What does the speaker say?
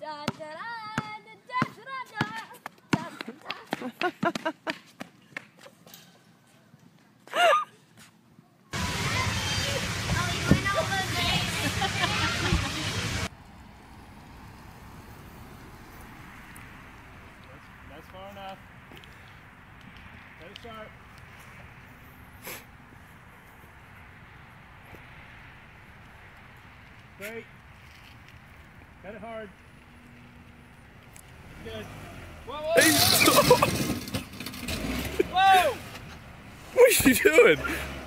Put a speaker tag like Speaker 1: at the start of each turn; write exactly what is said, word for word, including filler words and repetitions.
Speaker 1: That's far enough. Let it start. Great. Cut it hard. Good. Whoa, whoa! Whoa!
Speaker 2: What are you doing?